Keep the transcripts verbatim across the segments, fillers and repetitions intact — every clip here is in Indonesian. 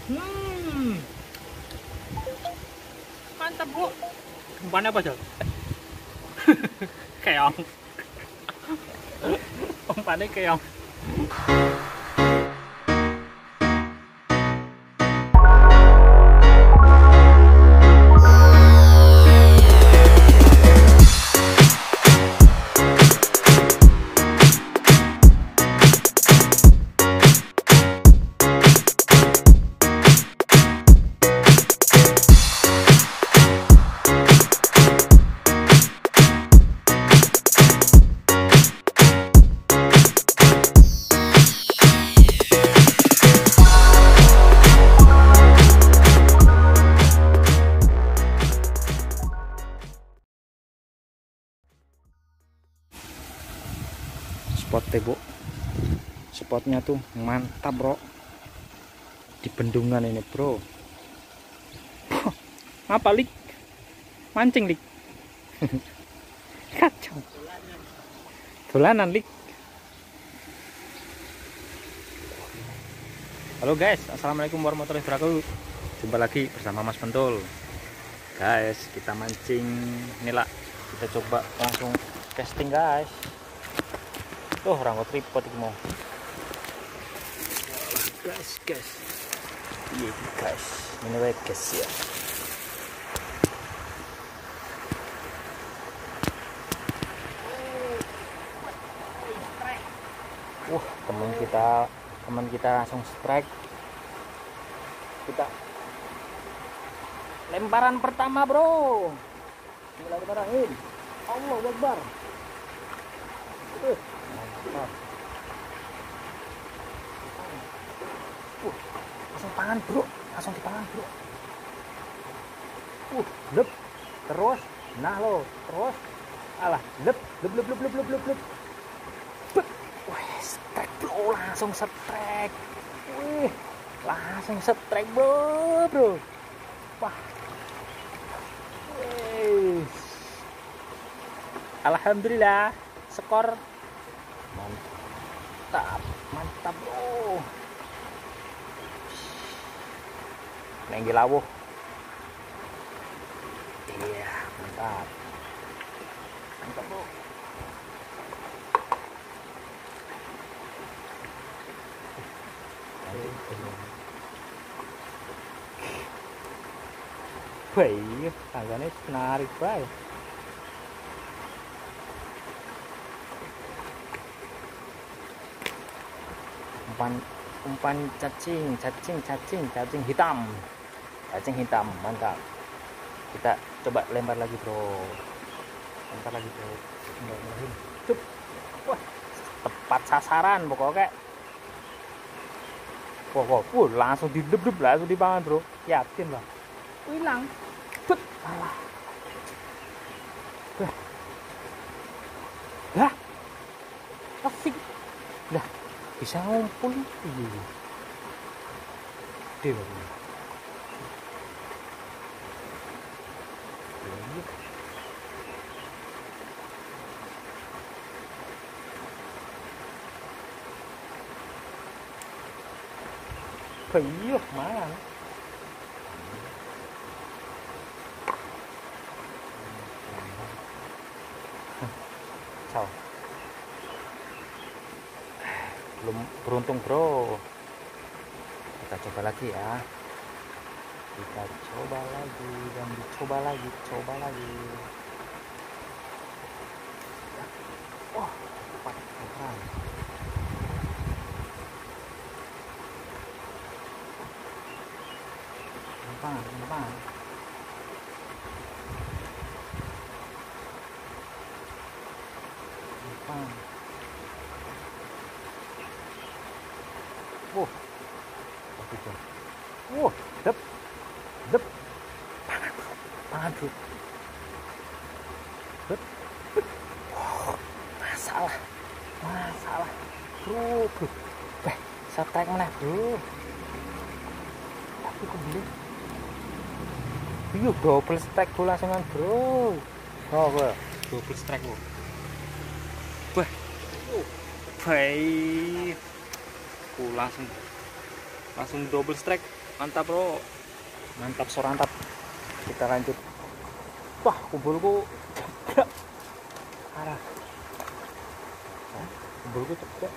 Hmm, mantap bro. Umpannya apa Jal? Keong. Umpannya keong. Spotnya bu, spotnya tuh mantap bro, di bendungan ini bro. Apa lik? Mancing lik? Kacau. Dolanan lik. Halo guys, assalamualaikum warahmatullahi wabarakatuh. Jumpa lagi bersama Mas Pentul. Guys, kita mancing ini lah. Kita coba langsung casting guys. Tuh orang kok tripod iki mau. Guys, guys. Iya guys, ini wae guys ya. Wah, teman kita, teman kita langsung strike. Kita lemparan pertama, bro. Bismillahirrahmanirrahim. Allahu Akbar. Uh. Mantap. Uh, langsung pangan bro, langsung dipangan bro. Uh, lep, terus, nah lo, terus, alah, lep, lep, lep, lep, lep, lep, lep, lep. Wih, strike bro, langsung strike. Wih, langsung strike bro, bro. Wah, wih. Alhamdulillah, skor. Mantap, mantap bro. Nenggi lawuh. Iya, mantap. Mantap bro. Wih, tangannya menarik banget. umpan umpan cacing cacing cacing cacing hitam cacing hitam mantap. Kita coba lempar lagi bro, lempar lagi bro. Cup. Wah, tepat sasaran pokoknya. Wah, wah, wah, langsung didep-dep, langsung dipangan bro, yakin lah. Hilang. Bet, alah. Dah. Dah. Asik. Dah. Bisa ngumpul iya. Dewa. Kayuh mana? Ciao. Belum beruntung bro. Kita coba lagi ya. Kita coba lagi dan dicoba lagi, coba lagi. Wah, tepat sasaran. Gampang, gampang. Gampang. Wah, wah, dep, dep, pangan bro, pangan bro, dep, dep. Wow, masalah, masalah, bro, bro, eh, strike mana bro? Tapi kok beli? Iya, double strike bro langsungan bro. Oh, bro, double strike bro. Wah, baik. Aku langsung langsung double strike. Mantap bro, mantap sorantap. Kita lanjut. Wah, kumpulku ceplok arah. Nah, kumpulku ceplok.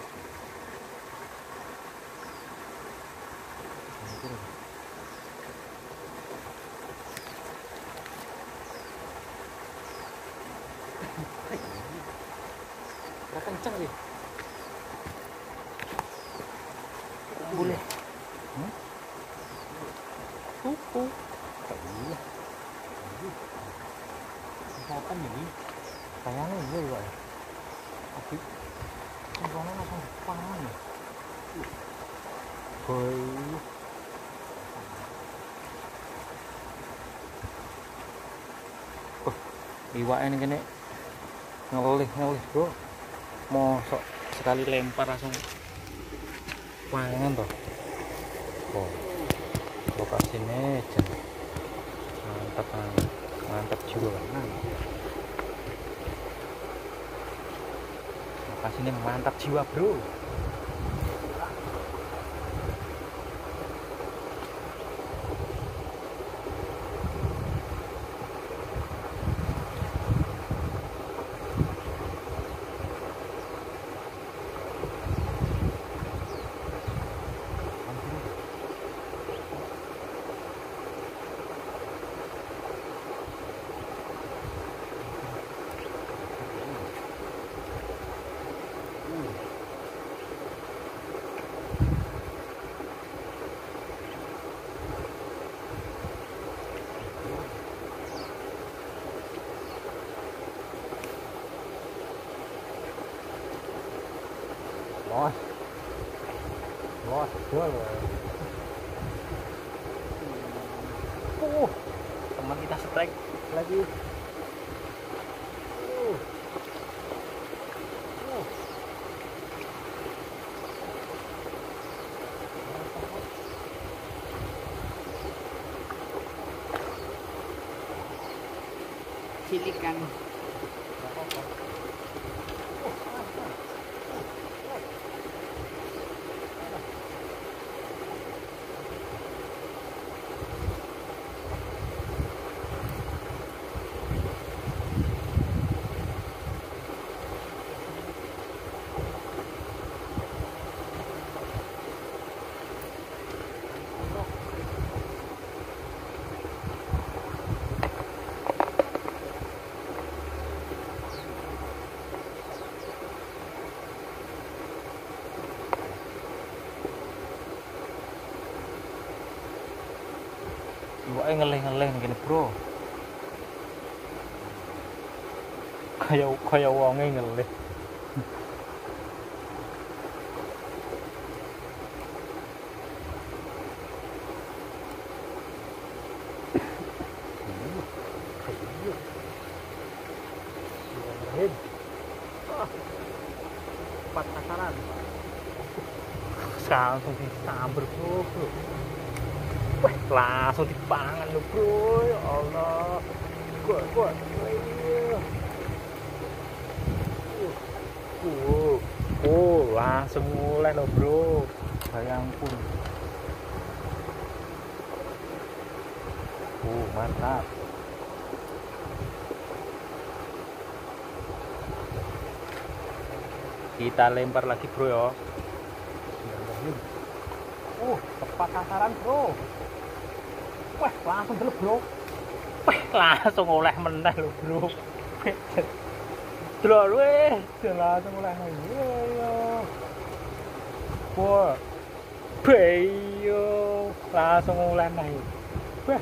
Udah kenceng nih. Boleh. Hmm? Kuku. Iya. Kapan ini? Kayaknya iya juga ya. Tapi semuanya langsung panen ya. Boy. Oh, iwak ini kene ngelih ngelih bro. Mosok sekali lempar langsung pangan toh. Oh, lokasinya jen mantap banget, mantap juga kan. Lokasinya mantap jiwa bro. Lost, lost, jual. Uh, teman kita strike lagi. Uh, uh. Silikan. Iwaknya ngeleh-ngeleh gini bro. Kayak kayak wonge ngeleh. Empat sasaran. Langsung disamber bro, bro. Wah, langsung dipangan lo bro, ya Allah. Kuat, kuat. Uh, uh, langsung mulai lo bro. Bayangpun. Uh, mantap. Kita lempar lagi bro ya. Uh, tepat sasaran bro. Wah, langsung delep bro. Wah, langsung oleh meneh lho bro. Delok weh, langsung oleh yo. Wah. Beyo, langsung oleh meneh. Wah.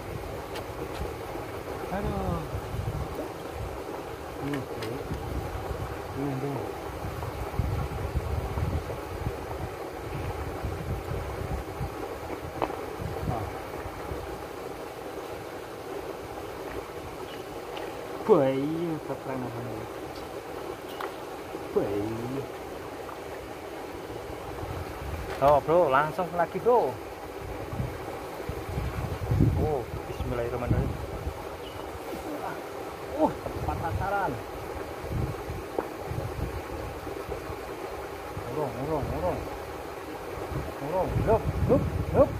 Aduh. Ini bro. Ini bro. Bayi, keren apa nih? Bayi. Oh bro, langsung lagi bro. Oh, bismillahirrahmanirrahim. Uh, tepat sasaran. Urung, urung, urung. Urung, lup, lup, lup.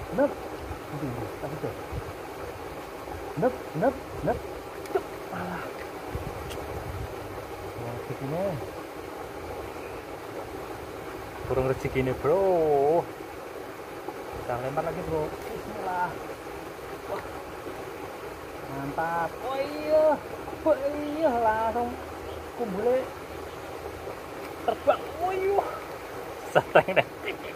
Nep. Tapi tuh. Nep, nep, nep. Cuk. Alah. Kurang rezekinya. Kurang rezekinya, bro. Kita lempar lagi, bro. Bismillah. Wah. Mantap. Oh iya. Oh iya, langsung kumbule terbang. Oh iya. Sateng deh.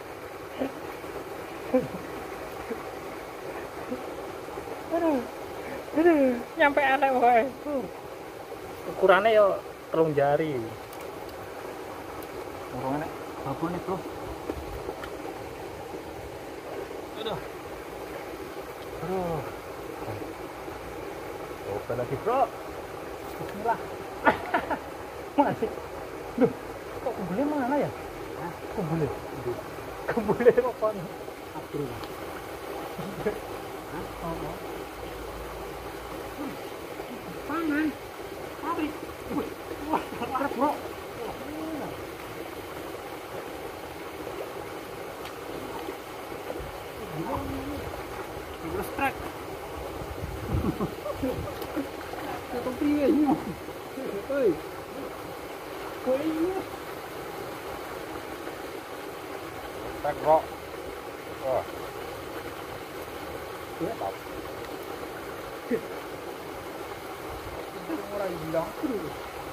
Aduh. Aduh, nyampe aneh wae. Ukurannya yo telung jari. Ukurannya bagus nih, bro. Aduh. Aduh. Coba lagi, bro. Bismillah. Masih. Duh, kok kumbulnya mana ya? Hah? Kumbulnya? Duh. Kumbulnya apa nih? Abdul. Hah? Oh, tangan. Apa? Wah, parah, bro. Terus trek. Satu piye ini? Oi. Kok iya? Trek, bro. Wah. Ya, Pak. Orang bilang terus.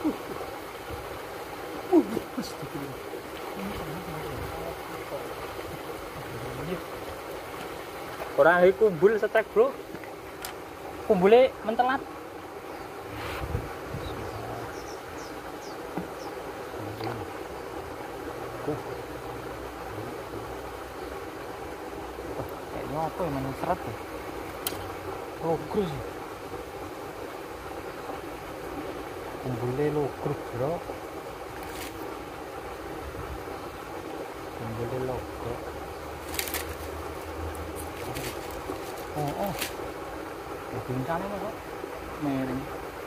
Uh, astagfirullah. Orang lagi kumbul setrek, bro. Kumbulnya mentelat. Kayaknya apa yang mana serat ya? Logrus. Kumbulnya logrus, bro. Kumbulnya logrus. Oh, oh. Bincangnya kok miring.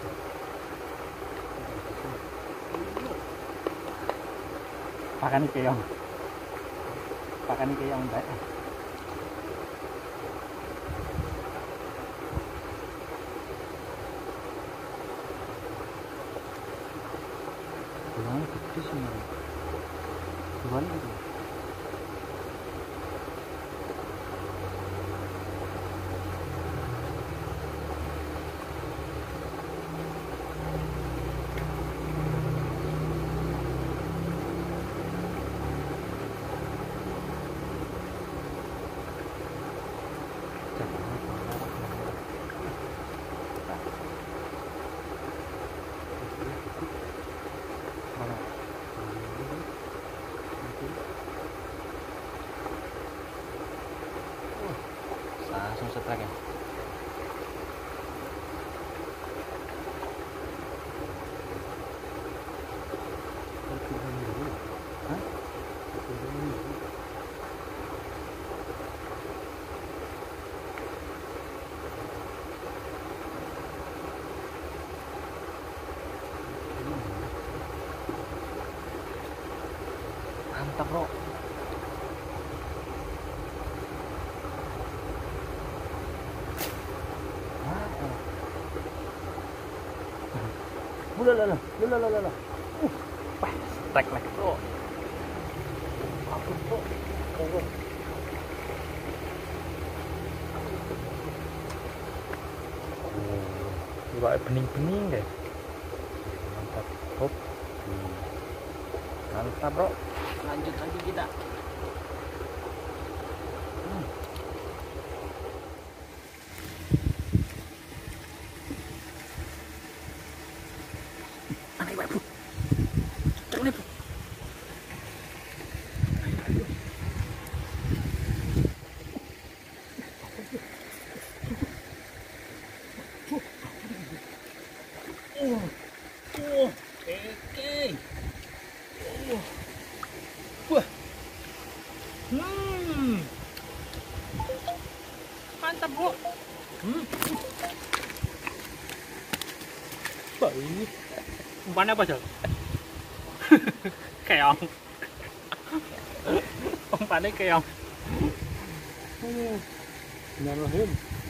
Pakan keong. Pakan keong baik. Bulan gede sih. Bulan gitu. Langsung setrek ya. Hah? Mantap, bro. Lala, lala, lala, lala. Uh, wah, strike lagi, bro. Ampun, bro. Oh, oh, bening-bening deh. Mantap, hop. Mantap, bro. Lanjut lagi kita. Hmm. Aneh banget, bro. Terus nih, bro. Oh, oh, oke. Oh, wah, hmm, mantap, bro. Hmm, wah, ini umpannya apa, Jal? Keong. Umpannya keong. Uh, Bismillahirrahmanirrahim.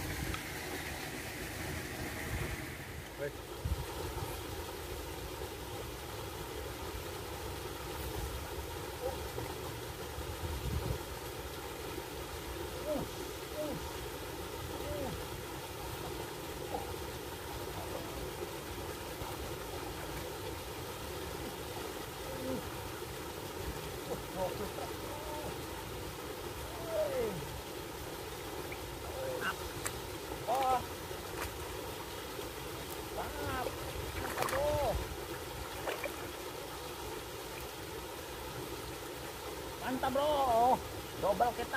Mantap bro, double kita.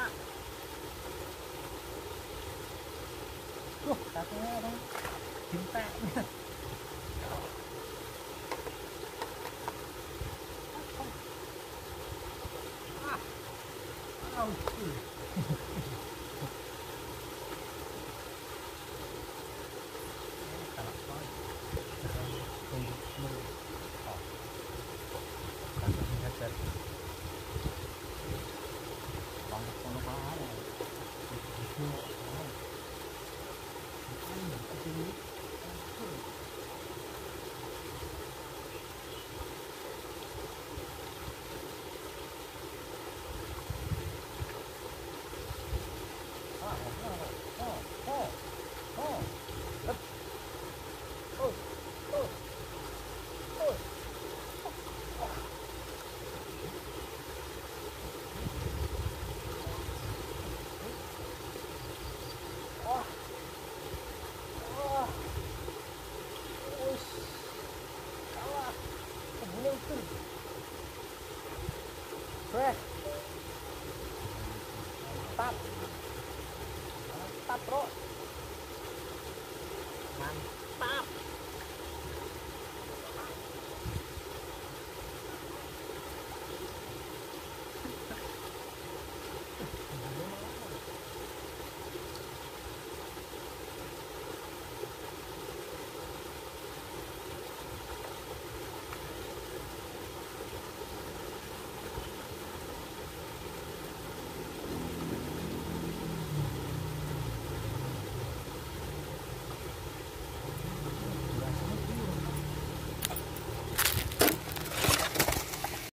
Tuh, satunya ada cinta. Ah, oh, fresh, mantap, mantap bro, mantap.